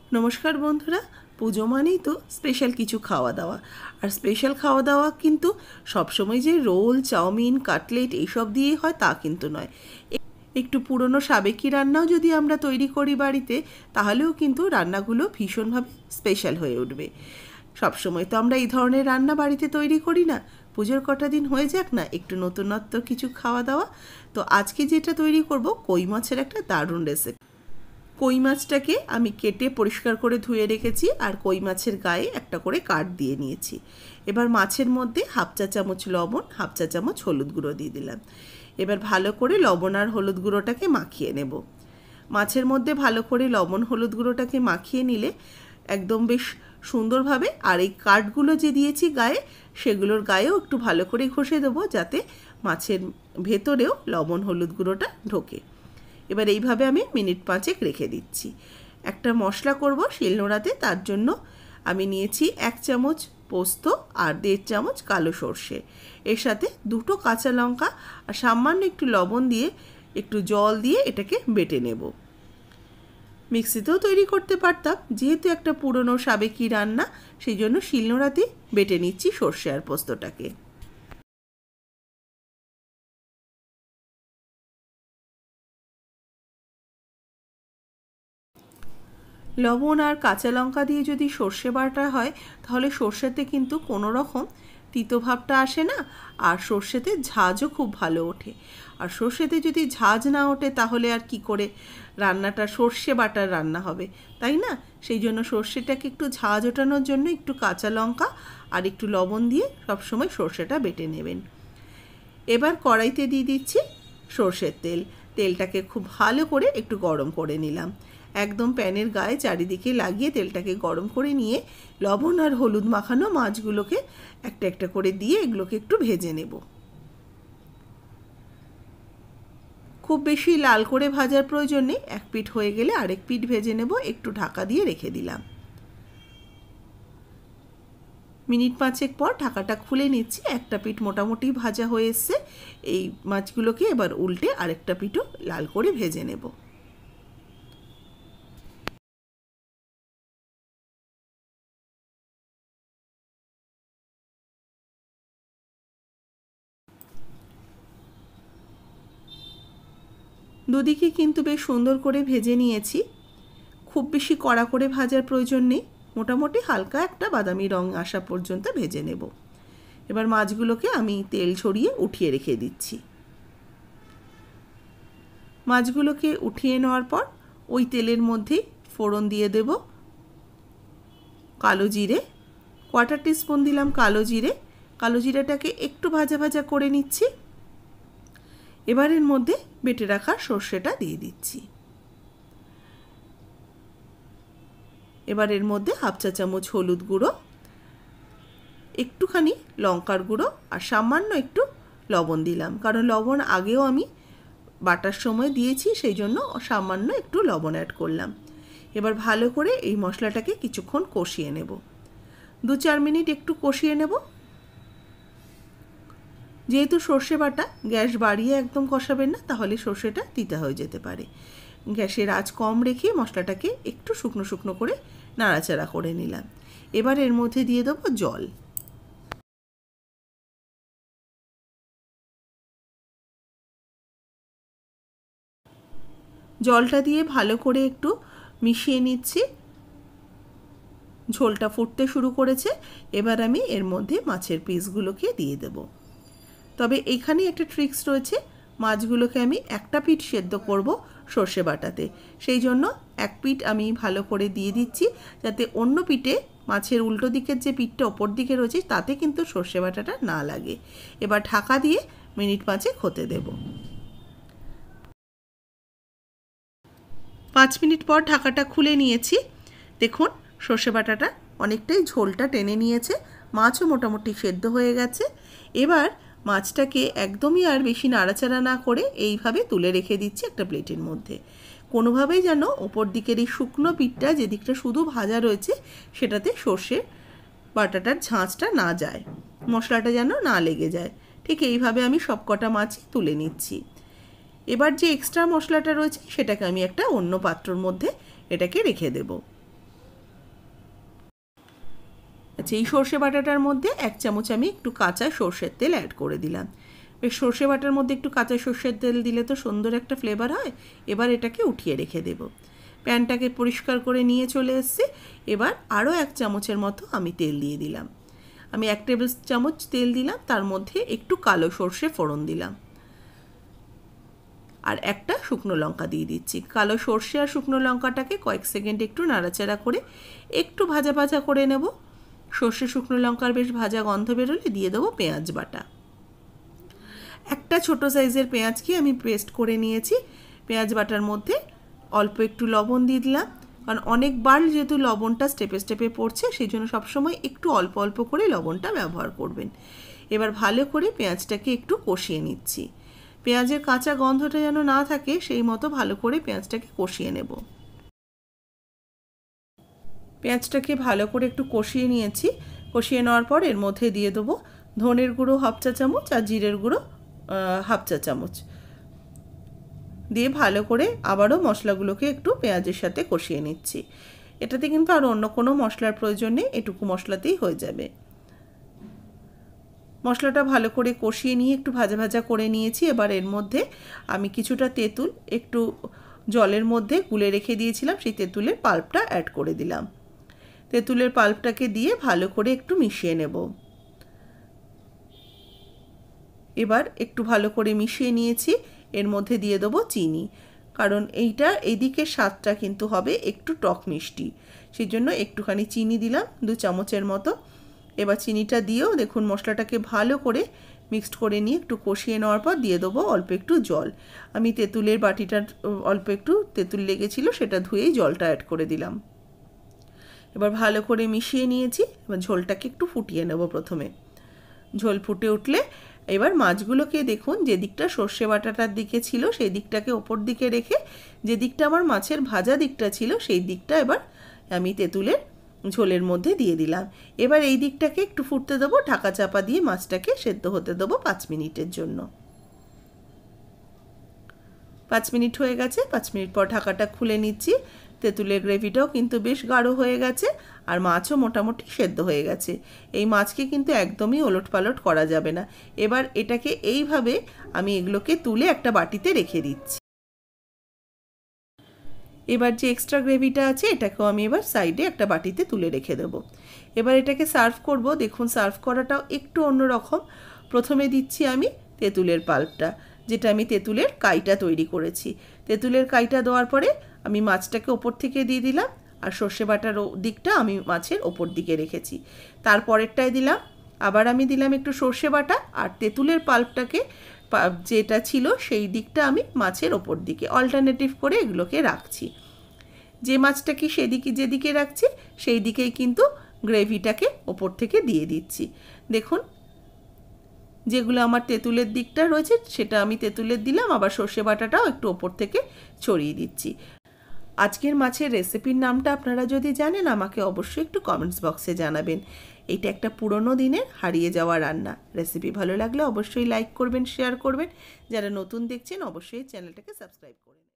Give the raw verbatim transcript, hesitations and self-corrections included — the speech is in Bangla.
नमस्कार बंधुरा पुजो मानेई तो स्पेशल किछु खावा दावा और स्पेशल खावा दावा किन्तु सब समय जे रोल चाउमिन काटलेट एसब दिए हय ता किन्तु नय। एकटु पुरोनो साबेकी रान्नाओ यदि आमरा तैरी करी बाड़ीते ताहलेओ किन्तु रान्नागुलो भीषणभावे स्पेशल हये उठबे। सब समय तो आमरा एई धरनेर रान्ना बाड़ीते तैरी करी ना, पुजोर कटा दिन हये जाक ना एकटु नतुनत्व किछु खावा दावा। तो आजके जेटा तैरी करब कई माछेर एकटा दारुण रेसिपि। कई माछटाके आमी केटे परिष्कार करे धुए रेखेছি और कई माछेर गाये एकटा करे काट दिए निয়েছি। एबार माछेर मध्य हाफ चा चामच लवण हाफ चा चामच हलुद गुঁড়ো दिए दिलाम। एबार भालो करे लवण और हलुद गुঁড়োटाके माखिए नेब। माछेर मध्य भालो करे लवण हलुद गुঁড়োटाके माखिए निले एकदम बेश सुंदरभावे और এই काटगुलो जे दिয়েছি गाये सेगुलोर गाয়েও একটু ভালো করে ঘষে দেব যাতে মাছের ভেতরেও লবণ হলুদ গুঁড়োটা ঢোকে। এবার এইভাবে আমি মিনিট পাঁচেক রেখে দিচ্ছি। একটা মশলা করব শিলনোড়াতে, তার জন্য আমি নিয়েছি এক চামচ পোস্ত আর দেড় চামচ কালো সরষে, এর সাথে দুটো কাঁচা লঙ্কা আর সামান্য একটু লবণ দিয়ে একটু জল দিয়ে এটাকে বেটে নেব। মিক্সিতেও তৈরি করতে পারতাম, যেহেতু একটা পুরনো সাবেকি রান্না সেই জন্য শিলনোড়াতে বেটে নিচ্ছি সরষে আর পোস্তটাকে। लवण और काँचा लंका दिए यदि सर्षे बाटा है ताहले सर्षेते किन्तु कोनो रकम तीतो भावटा आसे ना और सर्षेते झाजो खूब भालो ओठे। और सर्षेते यदि झाज ना ओठे ताहले आर कि करे रान्नाटा सर्षे बाटार रान्ना होबे, ताई ना? सेई जोन्नो सर्षेटाके एकटु झाज ओठानोर जोन्नो एकटु काँचा लंका और एकटु लवण दिए सब समय सर्षेटा बेटे नेबेन। एबार कड़ाइते दिए दिচ্ছি सर्षेर तेल। तेलटाके खूब भालो करे एकटु गरम करे निलाम। एकदम पैनेर गाये चारिदिके लागिए तेलटाके गरम करे निये लवण और हलुद माखानो माछगुलोके एकटा एकटा करे दिए एगुलोके एकटु भेजे नेब। खूब बेशी लाल करे भाजार प्रयोजन नेই, एक पिठ हये गेले आरेक पिठ भेजे नेब। एकटु ढाका दिए रेखे दिलाम। मिनिट पाँचेक पर ढाकाटा खुले निচ্ছি। একটা পিঠ মোটামুটি ভাজা হয়ে এসেছে। এই মাছগুলোকে এবার উল্টে আরেকটা পিঠও লাল করে ভেজে নেব। দুদিকে কিন্তু বেশ সুন্দর করে ভেজে নিয়েছি। খুব বেশি কড়া করে ভাজার প্রয়োজন নেই, মোটামুটি হালকা একটা বাদামি রং আসা পর্যন্ত ভেজে নেব। এবার মাছগুলোকে আমি তেল ছড়িয়ে উঠিয়ে রেখে দিচ্ছি। মাছগুলোকে উঠিয়ে নেওয়ার পর ওই তেলের মধ্যেই ফোড়ন দিয়ে দেব কালো জিরে। কোয়ার্টার টিস্পুন দিলাম কালো জিরে। কালো জিরাটাকে একটু ভাজা ভাজা করে নিচ্ছি। এবার এর মধ্যে বেটে রাখা সরষেটা দিয়ে দিচ্ছি। এবার এর মধ্যে হাফ চা চামচ হলুদ গুঁড়ো, একটুখানি লঙ্কার গুঁড়ো আর সামান্য একটু লবণ দিলাম, কারণ লবণ আগেও আমি বাটার সময় দিয়েছি সেই জন্য সামান্য একটু লবণ অ্যাড করলাম। এবার ভালো করে এই মশলাটাকে কিছুক্ষণ কষিয়ে নেব। দু চার মিনিট একটু কষিয়ে নেব। যেহেতু সর্ষে বাটা, গ্যাস বাড়িয়ে একদম কষাবেন না, তাহলে সর্ষেটা তিতা হয়ে যেতে পারে। গ্যাসের আঁচ কম রেখে মশলাটাকে একটু শুকনো শুকনো করে নাড়াচাড়া করে নিলাম। এবার এর মধ্যে দিয়ে দেব জল। জলটা দিয়ে ভালো করে একটু মিশিয়ে নিচ্ছি। ঝোলটা ফুটতে শুরু করেছে। এবার আমি এর মধ্যে মাছের পিসগুলোকে দিয়ে দেব। তবে এখানে একটা ট্রিক্স রয়েছে, মাছগুলোকে আমি একটা পিঠ সেদ্ধ করব সর্ষে বাটাতে, সেই জন্য এক পিঠ আমি ভালো করে দিয়ে দিচ্ছি যাতে অন্য পিঠে মাছের উল্টো দিকের যে পিঠটা ওপর দিকে রয়েছে তাতে কিন্তু সর্ষে বাটাটা না লাগে। এবার ঢাকা দিয়ে মিনিট পাঁচেক হতে দেব। পাঁচ মিনিট পর ঢাকাটা খুলে নিয়েছি। দেখুন সর্ষে বাটাটা অনেকটাই ঝোলটা টেনে নিয়েছে, মাছও মোটামুটি সেদ্ধ হয়ে গেছে। এবার মাছটাকে একদমই আর বেশি নাড়াচাড়া না করে এইভাবে তুলে রেখে দিচ্ছি একটা প্লেটের মধ্যে। কোনোভাবেই যেন ওপর দিকের এই শুকনো পিঠটা যে দিকটা শুধু ভাজা রয়েছে সেটাতে সর্ষে বাটাটার ঝাঁঝটা না যায়, মশলাটা যেন না লেগে যায়। ঠিক এইভাবে আমি সব কটা মাছই তুলে নিচ্ছি। এবার যে এক্সট্রা মশলাটা রয়েছে সেটাকে আমি একটা অন্য পাত্রর মধ্যে এটাকে রেখে দেব। আচ্ছা, এই সর্ষে বাটাটার মধ্যে এক চামচ আমি একটু কাঁচা সর্ষের তেল অ্যাড করে দিলাম। বেশ সর্ষে বাটার মধ্যে একটু কাঁচা সর্ষের তেল দিলে তো সুন্দর একটা ফ্লেভার হয়। এবার এটাকে উঠিয়ে রেখে দেব। প্যানটাকে পরিষ্কার করে নিয়ে চলে এসেছি। এবার আরও এক চামচের মতো আমি তেল দিয়ে দিলাম। আমি এক টেবিল চামচ তেল দিলাম, তার মধ্যে একটু কালো সর্ষে ফোড়ন দিলাম আর একটা শুকনো লঙ্কা দিয়ে দিচ্ছি। কালো সর্ষে আর শুকনো লঙ্কাটাকে কয়েক সেকেন্ড একটু নাড়াচাড়া করে একটু ভাজা ভাজা করে নেব। সর্ষে শুকনো লঙ্কার বেশ ভাজা গন্ধ বেরোলে দিয়ে দেবো পেঁয়াজ বাটা। একটা ছোট সাইজের পেঁয়াজকে আমি পেস্ট করে নিয়েছি। পেঁয়াজ বাটার মধ্যে অল্প একটু লবণ দিয়ে দিলাম, কারণ অনেকবার যেহেতু লবণটা স্টেপে স্টেপে পড়ছে, সেই জন্য সবসময় একটু অল্প অল্প করে লবণটা ব্যবহার করবেন। এবার ভালো করে পেঁয়াজটাকে একটু কষিয়ে নিচ্ছি। পেঁয়াজের কাঁচা গন্ধটা যেন না থাকে সেই মতো ভালো করে পেঁয়াজটাকে কষিয়ে নেব। পেঁয়াজটাকে ভালো করে একটু কষিয়ে নিয়েছি। কষিয়ে নেওয়ার পর এর মধ্যে দিয়ে দেবো ধনের গুঁড়ো হাফ চা চামচ আর জিরের গুঁড়ো হাফ চা চামচ দিয়ে ভালো করে আবারও মশলাগুলোকে একটু পেঁয়াজের সাথে কষিয়ে নিচ্ছি। এটাতে কিন্তু আর অন্য কোনো মশলার প্রয়োজন নেই, এটুকু মশলাতেই হয়ে যাবে। মশলাটা ভালো করে কষিয়ে নিয়ে একটু ভাজা ভাজা করে নিয়েছি। এবার এর মধ্যে আমি কিছুটা তেঁতুল একটু জলের মধ্যে গুলে রেখে দিয়েছিলাম, সেই তেঁতুলের পাল্পটা অ্যাড করে দিলাম। তেঁতুলের পাল্পটাকে দিয়ে ভালো করে একটু মিশিয়ে নেব। এবার একটু ভালো করে মিশিয়ে নিয়েছি। এর মধ্যে দিয়ে দেবো চিনি, কারণ এইটা এইদিকে স্বাদটা কিন্তু হবে একটু টক মিষ্টি, সেই জন্য একটুখানি চিনি দিলাম দু চামচের মতো। এবার চিনিটা দিয়েও দেখুন মশলাটাকে ভালো করে মিক্সড করে নিয়ে একটু কষিয়ে নেওয়ার পর দিয়ে দেবো অল্প একটু জল। আমি তেঁতুলের বাটিটার অল্প একটু তেঁতুল লেগেছিল, সেটা ধুয়েই জলটা অ্যাড করে দিলাম। এবার ভালো করে মিশিয়ে নিয়েছি। এবার ঝোলটাকে একটু ফুটিয়ে নেব। প্রথমে ঝোল ফুটে উঠলে এবার মাছগুলোকে দেখুন যে দিকটা সর্ষে বাটাটার দিকে ছিল সেই দিকটাকে ওপর দিকে রেখে যে দিকটা আমার মাছের ভাজা দিকটা ছিল সেই দিকটা এবার আমি তেঁতুলের ঝোলের মধ্যে দিয়ে দিলাম। এবার এই দিকটাকে একটু ফুটতে দেবো, ঢাকা চাপা দিয়ে মাছটাকে সেদ্ধ হতে দেবো পাঁচ মিনিটের জন্য। পাঁচ মিনিট হয়ে গেছে। পাঁচ মিনিট পর ঢাকাটা খুলে নিচ্ছি। তেঁতুলের গ্রেভিটাও কিন্তু বেশ গাঢ় হয়ে গেছে আর মাছও মোটামুটি সেদ্ধ হয়ে গেছে। এই মাছকে কিন্তু একদমই ওলট পালট করা যাবে না। এবার এটাকে এইভাবে আমি এগুলোকে তুলে একটা বাটিতে রেখে দিচ্ছি। এবার যে এক্সট্রা গ্রেভিটা আছে এটাকেও আমি এবার সাইডে একটা বাটিতে তুলে রেখে দেবো। এবার এটাকে সার্ভ করব। দেখুন সার্ভ করাটাও একটু অন্যরকম। প্রথমে দিচ্ছি আমি তেঁতুলের পাল্পটা, যেটা আমি তেঁতুলের কাইটা তৈরি করেছি। তেঁতুলের কাইটা দেওয়ার পরে আমি মাছটাকে ওপর থেকে দিয়ে দিলাম আর সর্ষে বাটার দিকটা আমি মাছের ওপর দিকে রেখেছি। তারপরেরটায় দিলাম আবার আমি দিলাম একটু সর্ষে বাটা আর তেঁতুলের পাল্পটাকে যেটা ছিল সেই দিকটা আমি মাছের ওপর দিকে অল্টারনেটিভ করে এগুলোকে রাখছি। যে মাছটা কি সেদিকে যেদিকে রাখছি সেই দিকেই কিন্তু গ্রেভিটাকে ওপর থেকে দিয়ে দিচ্ছি। দেখুন যেগুলো আমার তেঁতুলের দিকটা রয়েছে সেটা আমি তেঁতুলের দিলাম, আবার সর্ষে বাটাটাও একটু ওপর থেকে ছড়িয়ে দিচ্ছি। আজকের মাছের রেসিপির নামটা আপনারা যদি জানেন আমাকে অবশ্যই একটু কমেন্টস বক্সে জানাবেন। এটা একটা পুরনো দিনের হারিয়ে যাওয়া রান্না। রেসিপি ভালো লাগলে অবশ্যই লাইক করবেন, শেয়ার করবেন। যারা নতুন দেখছেন অবশ্যই চ্যানেলটাকে সাবস্ক্রাইব করবেন।